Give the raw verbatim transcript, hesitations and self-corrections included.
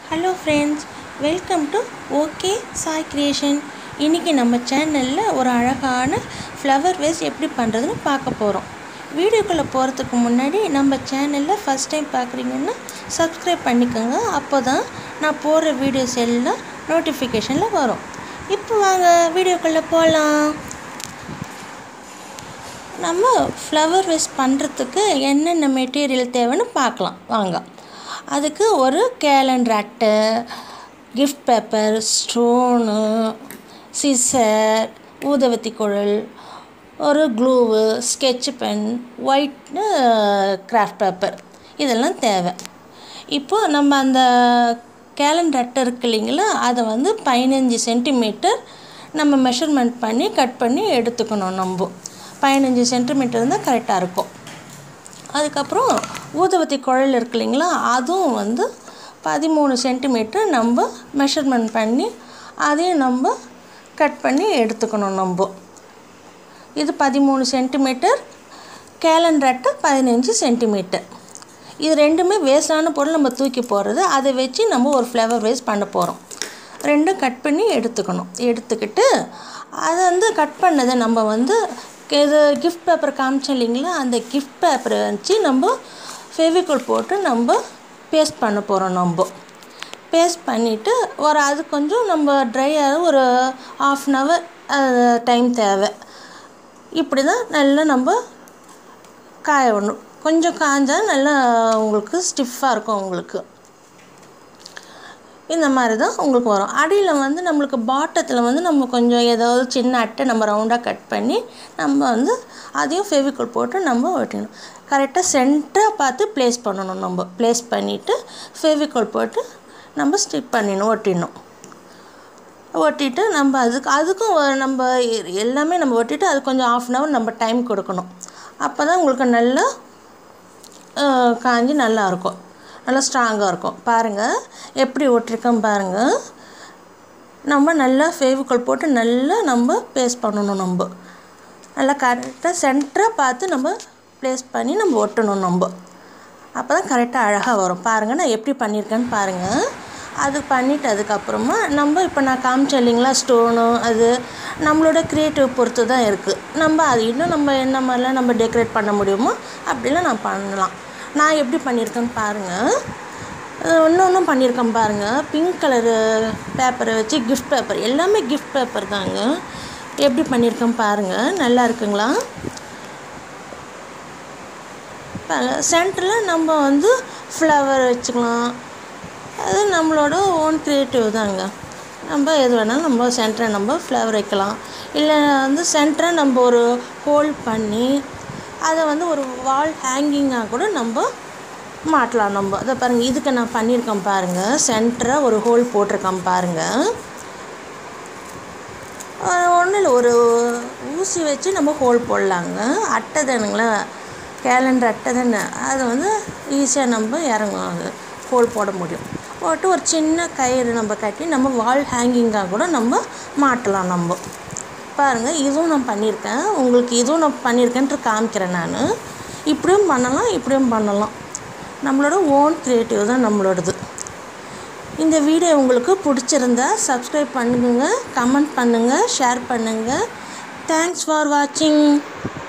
Hello friends, welcome to OK Sai Creation. இன்னைக்கு நம்ம சேனல்ல ஒரு அழகான flower vase எப்படி பண்றதுன்னு பார்க்க போறோம். வீடியோக்குள்ள போறதுக்கு முன்னாடி நம்ம சேனல்ல first time பார்க்கறீங்கன்னா subscribe பண்ணிக்கோங்க. அப்பதான் நான் போற வீடியோஸ் எல்லாம் நோட்டிஃபிகேஷன்ல வரும். இப்போ வாங்க வீடியோக்குள்ள போலாம். நம்ம flower vase பண்றதுக்கு என்னென்ன மெட்டீரியல் தேவைன்னு பார்க்கலாம் வாங்க. அதுக்கு ஒரு கேலண்டர் அட்டை, gift paper, ஸ்டோன், சிசர், ஊதுவத்தி குழல், ஒரு glue, sketch pen, white craft paper இதெல்லாம் தேவை. இப்போ நம்ம அந்த கேலண்டர் அட்டை இருக்கு இல்லைங்களா, அதை வந்து பதினஞ்சு சென்டிமீட்டர் நம்ம மெஷர்மெண்ட் பண்ணி கட் பண்ணி எடுத்துக்கணும். நம்ம பதினஞ்சு சென்டிமீட்டர் இருந்தால் கரெக்டாக இருக்கும். அதுக்கப்புறம் ஊதுவத்தி குழல் இருக்கு இல்லைங்களா, அதுவும் வந்து பதிமூணு சென்டிமீட்டர் நம்ம மெஷர்மெண்ட் பண்ணி அதையும் நம்ம கட் பண்ணி எடுத்துக்கணும். நம்ம இது பதிமூணு சென்டிமீட்டர், கேலண்டர் அட்டை பதினஞ்சு சென்டிமீட்டர். இது ரெண்டுமே வேஸ்டான பொருள் நம்ம தூக்கி போடுறது. அதை வச்சு நம்ம ஒரு ஃப்ளவர் வேஸ் பண்ண போகிறோம். ரெண்டும் கட் பண்ணி எடுத்துக்கணும். எடுத்துக்கிட்டு அதை வந்து கட் பண்ணதை நம்ம வந்து இது கிஃப்ட் பேப்பர் காமிச்சோம் இல்லைங்களா, அந்த கிஃப்ட் பேப்பரை வச்சு நம்ம ஃபெவிகால் போட்டு நம்ம பேஸ்ட் பண்ண போகிறோம். நம்ம பேஸ்ட் பண்ணிவிட்டு ஒரு அது கொஞ்சம் நம்ம ட்ரை ஆக ஒரு ஆஃப் அன் ஹவர் டைம் தேவை. இப்படி தான் நல்லா நம்ம காய விடணும். கொஞ்சம் காய்ஞ்சால் நல்லா உங்களுக்கு ஸ்டிஃபாக இருக்கும். உங்களுக்கு இந்த மாதிரி தான் உங்களுக்கு வரும். அடியில் வந்து நம்மளுக்கு பாட்டத்தில் வந்து நம்ம கொஞ்சம் ஏதாவது சின்ன அட்டை நம்ம ரவுண்டாக கட் பண்ணி நம்ம வந்து அதையும் ஃபெவிகால் போட்டு நம்ம ஒட்டிடணும். கரெக்டாக சென்டராக பார்த்து ப்ளேஸ் பண்ணணும். நம்ம ப்ளேஸ் பண்ணிவிட்டு ஃபெவிகால் போட்டு நம்ம ஸ்டிக் பண்ணிடணும், ஒட்டிடணும். ஒட்டிட்டு நம்ம அதுக்கு அதுக்கும் நம்ம எல்லாமே நம்ம ஒட்டிட்டு அது கொஞ்சம் ஆஃப் அன் ஹவர் நம்ம டைம் கொடுக்கணும். அப்போ தான் உங்களுக்கு நல்லா காஞ்சி நல்லாயிருக்கும், நல்லா ஸ்ட்ராங்காக இருக்கும். பாருங்கள் எப்படி ஒட்டிருக்கோம் பாருங்கள். நம்ம நல்லா ஃபெவிகால் போட்டு நல்லா நம்ம பேஸ்ட் பண்ணணும். நம்ம நல்லா கரெக்டாக சென்டராக பார்த்து நம்ம ப்ளேஸ் பண்ணி நம்ம ஒட்டணும். நம்ம அப்போ தான் கரெக்டாக அழகாக வரும். பாருங்கள் நான் எப்படி பண்ணியிருக்கேன்னு பாருங்கள். அது பண்ணிவிட்டு அதுக்கப்புறமா நம்ம இப்போ நான் காமிச்சேன் இல்லைங்களா ஸ்டோனு, அது நம்மளோட க்ரியேட்டிவ் பொறுத்து தான் இருக்குது. நம்ம அது இன்னும் நம்ம என்ன மாதிரிலாம் நம்ம டெக்கரேட் பண்ண முடியுமோ அப்படிலாம் நான் பண்ணலாம். நான் எப்படி பண்ணியிருக்கேன்னு பாருங்கள். இன்னொன்றும் பண்ணியிருக்கேன் பாருங்கள். பிங்க் கலரு பேப்பரை வச்சு கிஃப்ட் பேப்பர், எல்லாமே கிஃப்ட் பேப்பர் தாங்க. எப்படி பண்ணியிருக்கேன் பாருங்கள். நல்லா இருக்குங்களா? சென்டரில் நம்ம வந்து ஃப்ளவர் வச்சுக்கலாம். அது நம்மளோட ஓன் க்ரியேட்டிவ் தாங்க. நம்ம எது வேணாலும் நம்ம சென்டரை நம்ம ஃப்ளவர் வைக்கலாம். இல்லை வந்து சென்டரை நம்ம ஒரு ஹோல் பண்ணி அதை வந்து ஒரு வால் ஹேங்கிங்காக கூட நம்ம மாட்டலாம். நம்ம அதை பாருங்கள். இதுக்கு நான் பண்ணியிருக்கேன் பாருங்கள். சென்டராக ஒரு ஹோல் போட்டிருக்கேன் பாருங்கள். ஒன்றும் இல்லை, ஒரு ஊசி வச்சு நம்ம ஹோல் போடலாங்க. அட்டை தானுங்களா, கேலண்டர் அட்டை தானே, அது வந்து ஈஸியாக நம்ம இறங்கும், அது ஹோல் போட முடியும். போட்டு ஒரு சின்ன கயிறு நம்ம கட்டி நம்ம வால் ஹேங்கிங்காக கூட நம்ம மாட்டலாம். நம்ம பாருங்கள் இதுவும் நான் பண்ணியிருக்கேன். உங்களுக்கு இதுவும் நான் பண்ணியிருக்கேன்ட்டு காமிக்கிறேன். நான் இப்படியும் பண்ணலாம், இப்படியும் பண்ணலாம். நம்மளோட ஓன் க்ரியேட்டிவ் தான் நம்மளோடது. இந்த வீடியோ உங்களுக்கு பிடிச்சிருந்தா சப்ஸ்கிரைப் பண்ணுங்கள், கமெண்ட் பண்ணுங்கள், ஷேர் பண்ணுங்கள். தேங்க்ஸ் ஃபார் வாட்சிங்.